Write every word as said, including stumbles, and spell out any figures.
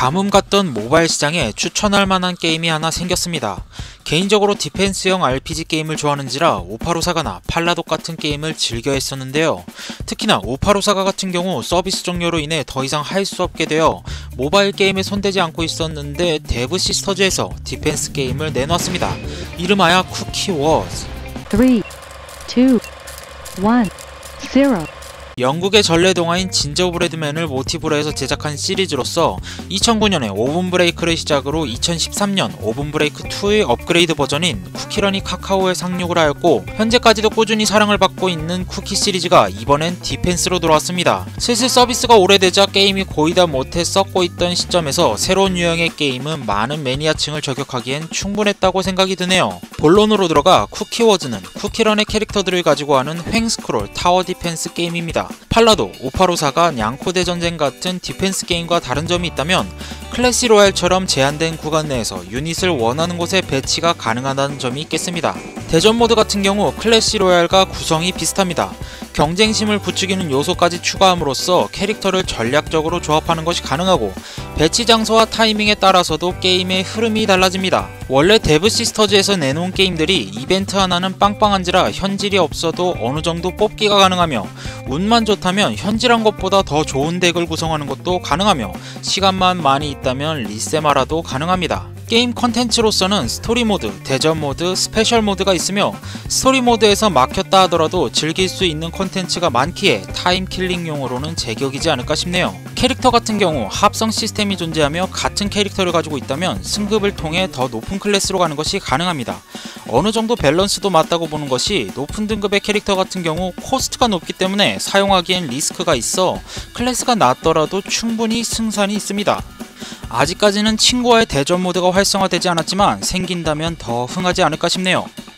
가뭄 같던 모바일 시장에 추천할 만한 게임이 하나 생겼습니다. 개인적으로 디펜스형 알피지 게임을 좋아하는지라 오파로사가나 팔라독 같은 게임을 즐겨 했었는데요. 특히나 오파로사가 같은 경우 서비스 종료로 인해 더 이상 할 수 없게 되어 모바일 게임에 손대지 않고 있었는데 데브 시스터즈에서 디펜스 게임을 내놨습니다. 이름하여 쿠키 워즈. 삼, 이, 일, 영. 영국의 전래 동화인 진저 브레드맨을 모티브로 해서 제작한 시리즈로서 이천구 년에 오븐 브레이크를 시작으로 이천십삼 년 오븐 브레이크 투의 업그레이드 버전인 쿠키런이 카카오에 상륙을 하였고, 현재까지도 꾸준히 사랑을 받고 있는 쿠키 시리즈가 이번엔 디펜스로 돌아왔습니다. 슬슬 서비스가 오래되자 게임이 거의 다 못해 썩고 있던 시점에서 새로운 유형의 게임은 많은 매니아층을 저격하기엔 충분했다고 생각이 드네요. 본론으로 들어가 쿠키워즈는 쿠키런의 캐릭터들을 가지고 하는 횡스크롤 타워 디펜스 게임입니다. 팔라독, 오파로사가 냥코대 전쟁 같은 디펜스 게임과 다른 점이 있다면 클래시 로얄처럼 제한된 구간 내에서 유닛을 원하는 곳에 배치가 가능하다는 점이 있겠습니다. 대전 모드 같은 경우 클래시 로얄과 구성이 비슷합니다. 경쟁심을 부추기는 요소까지 추가함으로써 캐릭터를 전략적으로 조합하는 것이 가능하고, 배치 장소와 타이밍에 따라서도 게임의 흐름이 달라집니다. 원래 데브 시스터즈에서 내놓은 게임들이 이벤트 하나는 빵빵한지라 현질이 없어도 어느정도 뽑기가 가능하며, 운만 좋다면 현질한 것보다 더 좋은 덱을 구성하는 것도 가능하며, 시간만 많이 있다면 리세마라도 가능합니다. 게임 컨텐츠로서는 스토리 모드, 대전 모드, 스페셜 모드가 있으며, 스토리 모드에서 막혔다 하더라도 즐길 수 있는 컨텐츠가 많기에 타임킬링용으로는 제격이지 않을까 싶네요. 캐릭터 같은 경우 합성 시스템이 존재하며 같은 캐릭터를 가지고 있다면 승급을 통해 더 높은 클래스로 가는 것이 가능합니다. 어느 정도 밸런스도 맞다고 보는 것이, 높은 등급의 캐릭터 같은 경우 코스트가 높기 때문에 사용하기엔 리스크가 있어 클래스가 낮더라도 충분히 승산이 있습니다. 아직까지는 친구와의 대전 모드가 활성화되지 않았지만 생긴다면 더 흥하지 않을까 싶네요.